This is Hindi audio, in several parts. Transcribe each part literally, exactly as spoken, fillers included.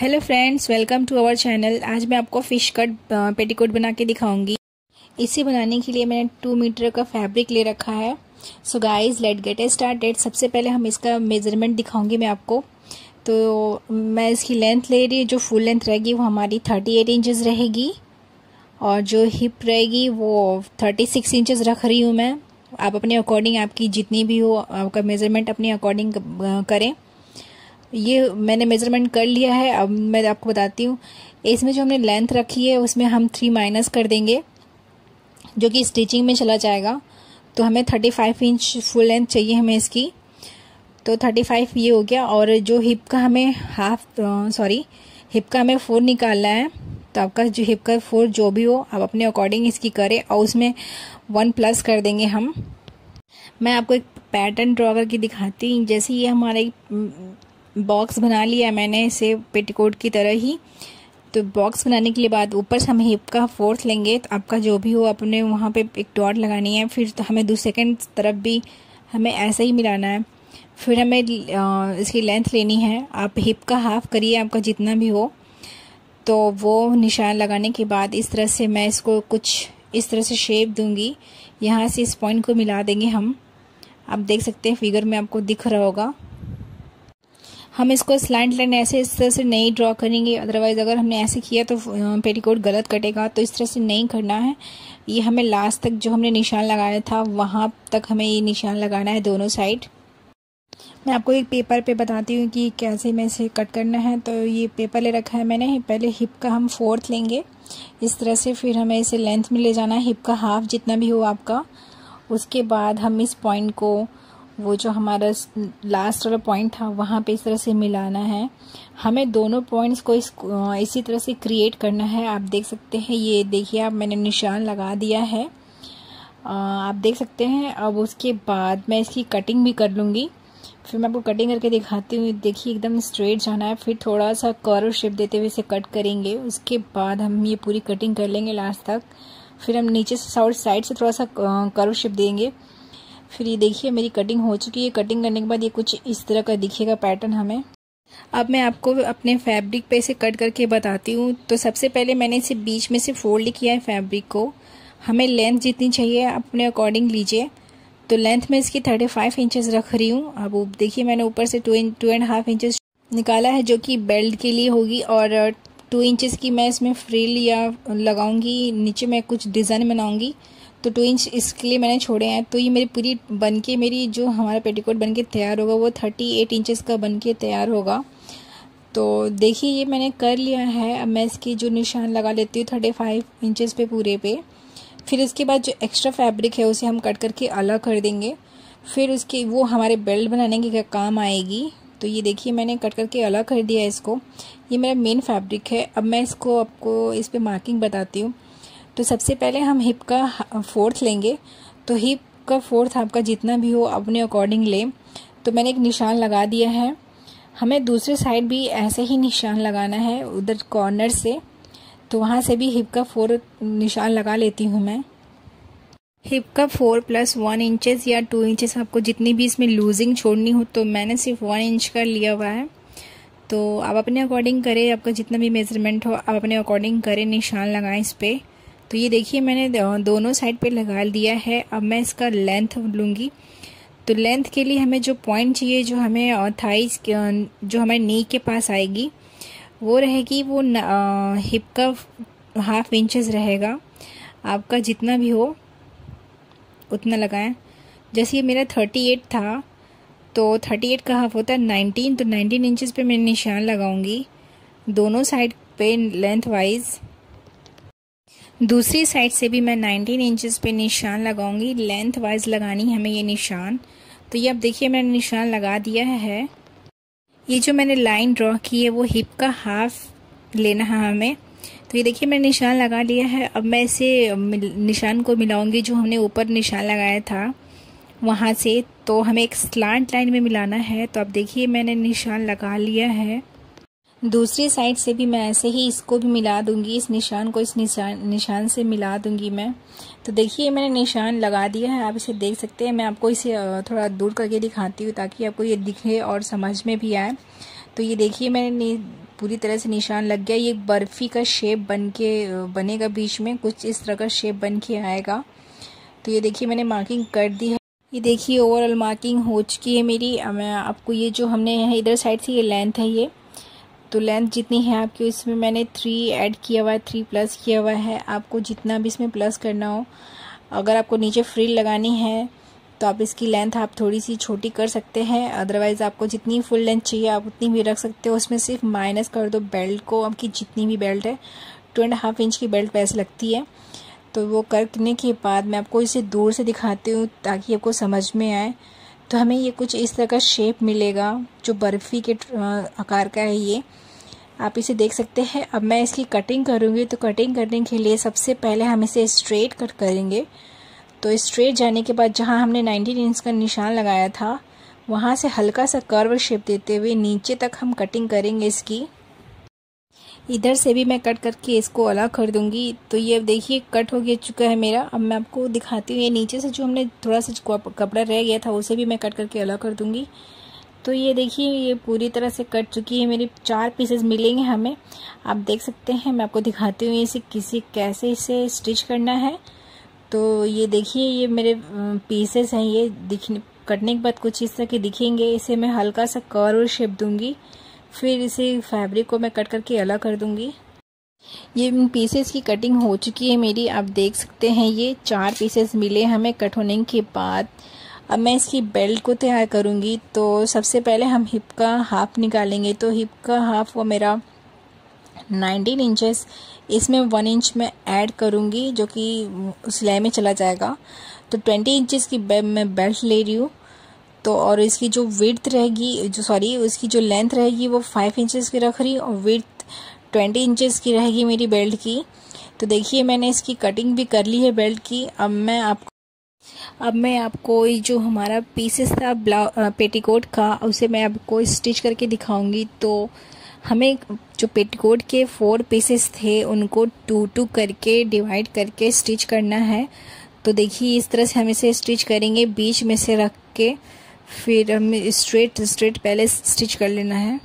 Hello friends, welcome to our channel. आज मैं आपको फिश कट पेटीकोट बना के दिखाऊंगी। इसे बनाने के लिए मैंने टू मीटर का फैब्रिक ले रखा है। So guys, let get started. सबसे पहले हम इसका मेजरमेंट दिखाऊंगी मैं आपको। तो मैं इसकी लेंथ ले रही, जो फुल लेंथ रहेगी वो हमारी थर्टी एट इंचज़ रहेगी और जो हिप रहेगी वो थर्टी सिक्स इंचज़ रख रही हूँ मैं। आप अपने अकॉर्डिंग, आपकी जितनी भी हो, आपका मेजरमेंट अपने अकॉर्डिंग करें। ये मैंने मेजरमेंट कर लिया है। अब मैं आपको बताती हूँ, इसमें जो हमने लेंथ रखी है उसमें हम थ्री माइनस कर देंगे, जो कि स्टिचिंग में चला जाएगा। तो हमें thirty five inch full length चाहिए हमें इसकी, तो थर्टी फाइव ये हो गया। और जो हिप का हमें हाफ सॉरी हिप का हमें फोर निकालना है। तो आपका जो हिप का फोर जो भी हो, आप अपने अकॉर्डिंग इसकी करें और उसमें वन प्लस कर देंगे हम। मैं आपको एक पैटर्न ड्रॉ करके दिखाती हूँ। जैसे ये हमारा बॉक्स बना लिया है मैंने, इसे पेटीकोट की तरह ही। तो बॉक्स बनाने के लिए बाद ऊपर से हम हिप का फोर्थ लेंगे। तो आपका जो भी हो, अपने वहाँ पे एक डॉट लगानी है। फिर तो हमें दूसरी सेकंड तरफ भी हमें ऐसा ही मिलाना है। फिर हमें इसकी लेंथ लेनी है। आप हिप का हाफ करिए, आपका जितना भी हो। तो वो निशान लगाने के बाद इस तरह से मैं इसको कुछ इस तरह से शेप दूंगी। यहाँ से इस पॉइंट को मिला देंगे हम। आप देख सकते हैं, फिगर में आपको दिख रहा होगा। हम इसको स्लैंट लाइन ऐसे इस तरह से नहीं ड्रॉ करेंगे, अदरवाइज अगर हमने ऐसे किया तो पेटीकोट गलत कटेगा। तो इस तरह से नहीं करना है। ये हमें लास्ट तक जो हमने निशान लगाया था वहाँ तक हमें ये निशान लगाना है दोनों साइड। मैं आपको एक पेपर पे बताती हूँ कि कैसे मैं इसे कट करना है। तो ये पेपर ले रखा है मैंने। पहले हिप का हम फोर्थ लेंगे इस तरह से, फिर हमें इसे लेंथ में ले जाना है, हिप का हाफ जितना भी हो आपका। उसके बाद हम इस पॉइंट को, वो जो हमारा लास्ट वाला पॉइंट था, वहाँ पे इस तरह से मिलाना है। हमें दोनों पॉइंट्स को इस इसी तरह से क्रिएट करना है। आप देख सकते हैं, ये देखिए आप, मैंने निशान लगा दिया है। आ, आप देख सकते हैं। अब उसके बाद मैं इसकी कटिंग भी कर लूँगी। फिर मैं आपको कटिंग करके दिखाती हूँ। देखिए, एकदम स्ट्रेट जाना है, फिर थोड़ा सा कर्व शेप देते हुए इसे कट करेंगे। उसके बाद हम ये पूरी कटिंग कर लेंगे लास्ट तक। फिर हम नीचे से साइड से थोड़ा सा कर्व शेप देंगे। फिर ये देखिए मेरी कटिंग हो चुकी है। कटिंग करने के बाद ये कुछ इस तरह का दिखेगा पैटर्न हमें। अब मैं आपको अपने फैब्रिक पे इसे कट करके बताती हूँ। तो सबसे पहले मैंने इसे बीच में से फोल्ड किया है फैब्रिक को। हमें लेंथ जितनी चाहिए अपने अकॉर्डिंग लीजिए। तो लेंथ में इसकी थर्टी फाइव इंचेस रख रही हूँ। अब देखिए, मैंने ऊपर से two two and half inches निकाला है, जो कि बेल्ट के लिए होगी। और टू इंचेस की मैं इसमें फ्रिल या लगाऊंगी, नीचे मैं कुछ डिज़ाइन बनाऊंगी। तो टू इंच इसके लिए मैंने छोड़े हैं। तो ये मेरी पूरी बनके, मेरी जो हमारा पेटीकोट बनके तैयार होगा वो थर्टी एट इंचेस का बनके तैयार होगा। तो देखिए, ये मैंने कर लिया है। अब मैं इसकी जो निशान लगा लेती हूँ थर्टी फाइव इंचेस पे पूरे पे। फिर इसके बाद जो एक्स्ट्रा फैब्रिक है उसे हम कट करके अलग कर देंगे। फिर उसके वो हमारे बेल्ट बनाने के काम आएगी। तो ये देखिए, मैंने कट करके अलग कर दिया इसको। ये मेरा मेन फैब्रिक है। अब मैं इसको आपको इस पर मार्किंग बताती हूँ। तो सबसे पहले हम हिप का फोर्थ लेंगे। तो हिप का फोर्थ आपका जितना भी हो अपने अकॉर्डिंग ले। तो मैंने एक निशान लगा दिया है। हमें दूसरे साइड भी ऐसे ही निशान लगाना है, उधर कॉर्नर से। तो वहाँ से भी हिप का फोर निशान लगा लेती हूँ मैं। हिप का फोर प्लस वन इंचेस या टू इंचेस, आपको जितनी भी इसमें लूजिंग छोड़नी हो। तो मैंने सिर्फ वन इंच का लिया हुआ है। तो आप अपने अकॉर्डिंग करें, आपका जितना भी मेजरमेंट हो आप अपने अकॉर्डिंग करें, निशान लगाएं इस पर। तो ये देखिए, मैंने दोनों साइड पे लगा दिया है। अब मैं इसका लेंथ लूँगी। तो लेंथ के लिए हमें जो पॉइंट चाहिए, जो हमें थाइस जो हमारे नी के पास आएगी, वो रहेगी, वो हिप का हाफ इंचेस रहेगा। आपका जितना भी हो उतना लगाएं। जैसे ये मेरा थर्टी एट था, तो थर्टी एट का हाफ होता है नाइनटीन। तो नाइनटीन इंचेस पे मैं निशान लगाऊंगी दोनों साइड पे लेंथ वाइज। दूसरी साइड से भी मैं नाइनटीन इंचेस पे निशान लगाऊंगी। लेंथ वाइज लगानी है हमें ये निशान। तो ये अब देखिए, मैंने निशान लगा दिया है। ये जो मैंने लाइन ड्रॉ की है वो हिप का हाफ लेना है हमें। तो ये देखिए, मैंने निशान लगा लिया है। अब मैं इसे निशान को मिलाऊंगी जो हमने ऊपर निशान लगाया था वहाँ से। तो हमें एक स्लांट लाइन में मिलाना है। तो अब देखिए, मैंने निशान लगा लिया है। दूसरी साइड से भी मैं ऐसे ही इसको भी मिला दूंगी, इस निशान को इस निशान निशान से मिला दूंगी मैं। तो देखिए, मैंने निशान लगा दिया है, आप इसे देख सकते हैं। मैं आपको इसे थोड़ा दूर करके दिखाती हूँ ताकि आपको ये दिखे और समझ में भी आए। तो ये देखिए, मैंने पूरी तरह से निशान लग गया। ये बर्फ़ी का शेप बन के बनेगा, बीच में कुछ इस तरह का शेप बन के आएगा। तो ये देखिए मैंने मार्किंग कर दी है। ये देखिए ओवरऑल मार्किंग हो चुकी है मेरी। मैं आपको ये जो हमने है इधर साइड से ये लेंथ है, ये तो लेंथ जितनी है आपकी इसमें मैंने थ्री ऐड किया हुआ है, थ्री प्लस किया हुआ है। आपको जितना भी इसमें प्लस करना हो, अगर आपको नीचे फ्रिल लगानी है तो आप इसकी लेंथ आप थोड़ी सी छोटी कर सकते हैं, अदरवाइज़ आपको जितनी फुल लेंथ चाहिए आप उतनी भी रख सकते हो। उसमें सिर्फ माइनस कर दो बेल्ट को, आपकी जितनी भी बेल्ट है, टू एंड हाफ इंच की बेल्ट वैसे लगती है। तो वो करने के बाद मैं आपको इसे दूर से दिखाती हूँ ताकि आपको समझ में आए। तो हमें ये कुछ इस तरह का शेप मिलेगा जो बर्फ़ी के आकार का है। ये आप इसे देख सकते हैं। अब मैं इसकी कटिंग करूँगी, तो कटिंग करने के लिए सबसे पहले हम इसे स्ट्रेट कट करेंगे। तो स्ट्रेट जाने के बाद जहाँ हमने नाइनटीन इंच का निशान लगाया था वहाँ से हल्का सा कर्व शेप देते हुए नीचे तक हम कटिंग करेंगे इसकी। इधर से भी मैं कट करके इसको अलग कर दूंगी। तो ये देखिए कट हो गया चुका है मेरा। अब मैं आपको दिखाती हूँ ये नीचे से जो हमने थोड़ा सा कपड़ा रह गया था उसे भी मैं कट करके अलग कर दूंगी। तो ये देखिए ये पूरी तरह से कट चुकी है मेरी। चार पीसेस मिलेंगे हमें, आप देख सकते हैं। मैं आपको दिखाती हूँ इसे किसी कैसे इसे स्टिच करना है। तो ये देखिए ये मेरे पीसेस हैं, ये दिखने कटने के बाद कुछ इस तरह के दिखेंगे। इसे मैं हल्का सा कर्व शेप दूंगी, फिर इसे फैब्रिक को मैं कट करके अलग कर दूंगी। ये पीसेस की कटिंग हो चुकी है मेरी, आप देख सकते हैं। ये चार पीसेस मिले हमें कट होने के बाद। अब मैं इसकी बेल्ट को तैयार करूंगी। तो सबसे पहले हम हिप का हाफ निकालेंगे। तो हिप का हाफ वो मेरा नाइनटीन इंचेस, इसमें वन इंच में ऐड करूंगी जो कि सिलाई में चला जाएगा। तो ट्वेंटी इंचेस की मैं बेल्ट ले रही हूँ। तो और इसकी जो विड्थ रहेगी, जो सॉरी उसकी जो लेंथ रहेगी वो फाइव इंचेस की रख रही, और विड्थ ट्वेंटी इंचेस की रहेगी मेरी बेल्ट की। तो देखिए मैंने इसकी कटिंग भी कर ली है बेल्ट की। अब मैं आपको अब मैं आपको जो हमारा पीसेस था ब्लाउ पेटीकोट का, उसे मैं आपको स्टिच करके दिखाऊंगी। तो हमें जो पेटीकोट के फोर पीसेस थे उनको टू टू करके डिवाइड करके स्टिच करना है। तो देखिए इस तरह से हम इसे स्टिच करेंगे, बीच में से रख के फिर हमें स्ट्रेट स्ट्रेट पहले स्टिच कर लेना है।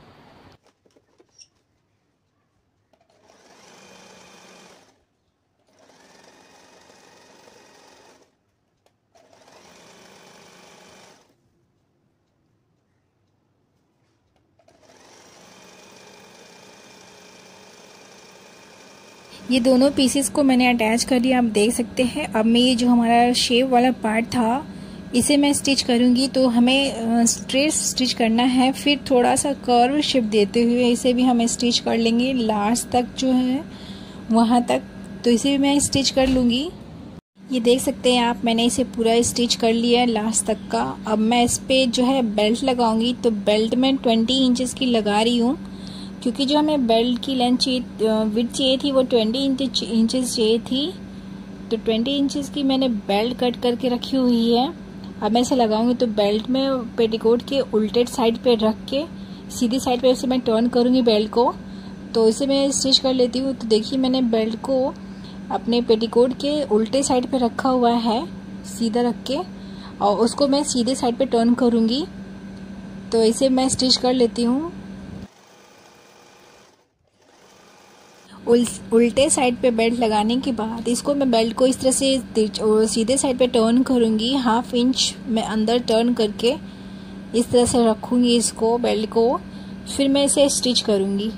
ये दोनों पीसेस को मैंने अटैच कर लिया, आप देख सकते हैं। अब मैं ये जो हमारा शेप वाला पार्ट था इसे मैं स्टिच करूंगी। तो हमें स्ट्रेट स्टिच करना है, फिर थोड़ा सा कर्व शेप देते हुए इसे भी हम स्टिच कर लेंगे लास्ट तक जो है वहाँ तक। तो इसे भी मैं स्टिच कर लूँगी। ये देख सकते हैं आप, मैंने इसे पूरा स्टिच कर लिया है लास्ट तक का। अब मैं इस पर जो है बेल्ट लगाऊंगी। तो बेल्ट में ट्वेंटी इंचेस की लगा रही हूँ, क्योंकि जो हमें बेल्ट की लेंथ चाहिए विड्थ चाहिए थी वो ट्वेंटी इंचेस चाहिए थी। तो ट्वेंटी इंचेस की मैंने बेल्ट कट करके रखी हुई है। अब मैं इसे लगाऊंगी। तो बेल्ट में पेटीकोट के उल्टे साइड पे रख के सीधी साइड पे इसे मैं टर्न करूंगी बेल्ट को। तो इसे मैं स्टिच कर लेती हूँ। तो देखिए मैंने बेल्ट को अपने पेटीकोट के उल्टे साइड पे रखा हुआ है, सीधा रख के, और उसको मैं सीधे साइड पे टर्न करूंगी। तो इसे मैं स्टिच कर लेती हूँ। उल्टे साइड पे बेल्ट लगाने के बाद इसको मैं बेल्ट को इस तरह से सीधे साइड पे टर्न करूंगी, हाफ इंच मैं अंदर टर्न करके इस तरह से रखूंगी इसको बेल्ट को। फिर मैं इसे स्टिच करूंगी।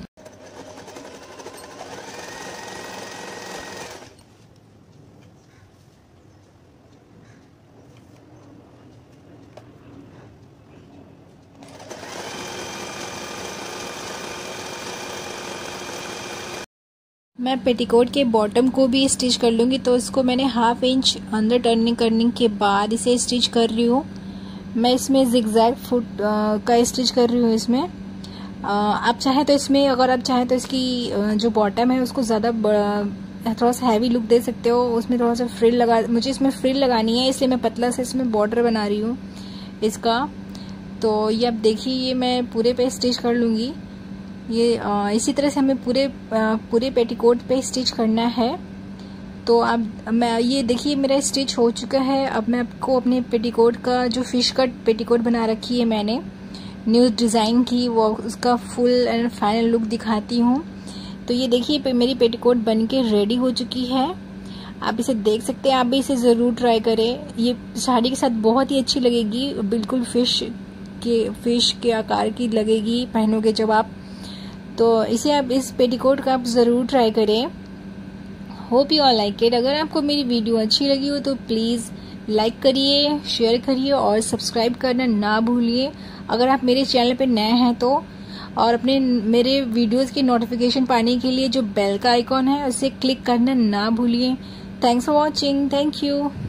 मैं पेटीकोट के बॉटम को भी स्टिच कर लूँगी। तो इसको मैंने हाफ इंच अंदर टर्निंग करने के बाद इसे स्टिच कर रही हूँ। मैं इसमें जिगजैग फुट का स्टिच कर रही हूँ इसमें। आ, आप चाहें तो इसमें अगर आप चाहें तो इसकी जो बॉटम है उसको ज़्यादा थोड़ा सा हैवी लुक दे सकते हो। उसमें थोड़ा सा फ्रिल लगा, मुझे इसमें फ्रिल लगानी है इसलिए मैं पतला से इसमें बॉर्डर बना रही हूँ इसका। तो ये अब देखिए ये मैं पूरे पे स्टिच कर लूँगी। ये आ, इसी तरह से हमें पूरे आ, पूरे पेटीकोट पे स्टिच करना है। तो अब मैं ये देखिए मेरा स्टिच हो चुका है। अब मैं आपको अपने पेटीकोट का जो फिश कट पेटीकोट बना रखी है मैंने, न्यू डिज़ाइन की वो उसका फुल एंड फाइनल लुक दिखाती हूँ। तो ये देखिए मेरी पेटीकोट बन के रेडी हो चुकी है। आप इसे देख सकते हैं, आप भी इसे ज़रूर ट्राई करें। ये साड़ी के साथ बहुत ही अच्छी लगेगी, बिल्कुल फिश के फिश के आकार की लगेगी पहनोगे जब आप। तो इसे आप इस पेटीकोट का आप ज़रूर ट्राई करें। Hope you all like it. अगर आपको मेरी वीडियो अच्छी लगी हो तो प्लीज़ लाइक करिए, शेयर करिए और सब्सक्राइब करना ना भूलिए। अगर आप मेरे चैनल पे नए हैं तो, और अपने मेरे वीडियोस की नोटिफिकेशन पाने के लिए जो बेल का आइकॉन है उसे क्लिक करना ना भूलिए। Thanks for watching. Thank you.